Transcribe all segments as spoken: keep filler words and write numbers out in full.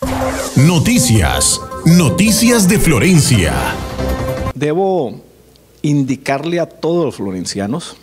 Noticias, noticias de Florencia. Debo indicarle a todos los florencianos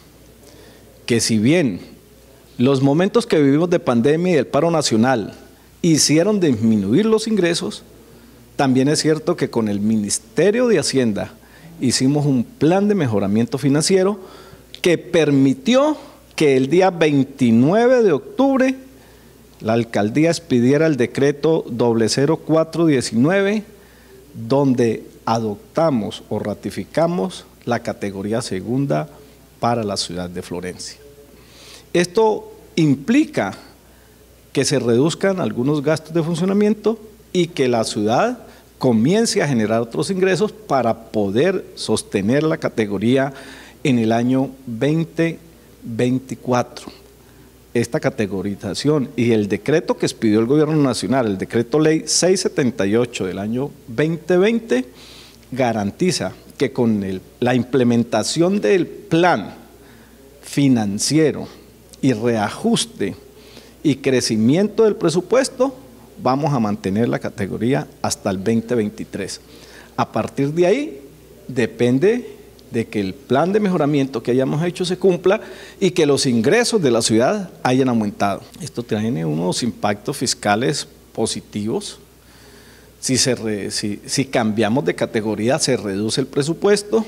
que si bien los momentos que vivimos de pandemia y del paro nacional hicieron disminuir los ingresos, también es cierto que con el Ministerio de Hacienda hicimos un plan de mejoramiento financiero que permitió que el día veintinueve de octubre la alcaldía expidiera el decreto cero cuatro diecinueve, donde adoptamos o ratificamos la categoría segunda para la ciudad de Florencia. Esto implica que se reduzcan algunos gastos de funcionamiento y que la ciudad comience a generar otros ingresos para poder sostener la categoría en el año veinte veinticuatro. Esta categorización y el decreto que expidió el Gobierno Nacional, el decreto ley seiscientos setenta y ocho del año veinte veinte, garantiza que con el, la implementación del plan financiero y reajuste y crecimiento del presupuesto, vamos a mantener la categoría hasta el veinte veintitrés. A partir de ahí depende de que el plan de mejoramiento que hayamos hecho se cumpla y que los ingresos de la ciudad hayan aumentado. Esto tiene unos impactos fiscales positivos. Si, se re, si, si cambiamos de categoría, se reduce el presupuesto,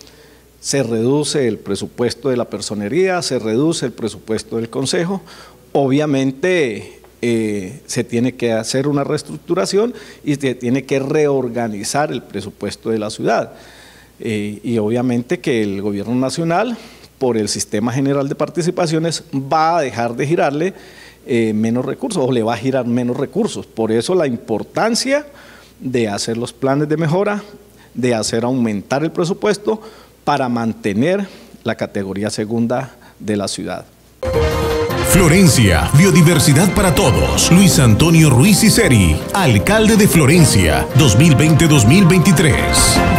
se reduce el presupuesto de la personería, se reduce el presupuesto del consejo. Obviamente eh, se tiene que hacer una reestructuración y se tiene que reorganizar el presupuesto de la ciudad. Eh, y obviamente que el Gobierno Nacional, por el Sistema General de Participaciones, va a dejar de girarle eh, menos recursos o le va a girar menos recursos. Por eso la importancia de hacer los planes de mejora, de hacer aumentar el presupuesto para mantener la categoría segunda de la ciudad. Florencia, biodiversidad para todos. Luis Antonio Ruiz Iseri, alcalde de Florencia, dos mil veinte a dos mil veintitrés.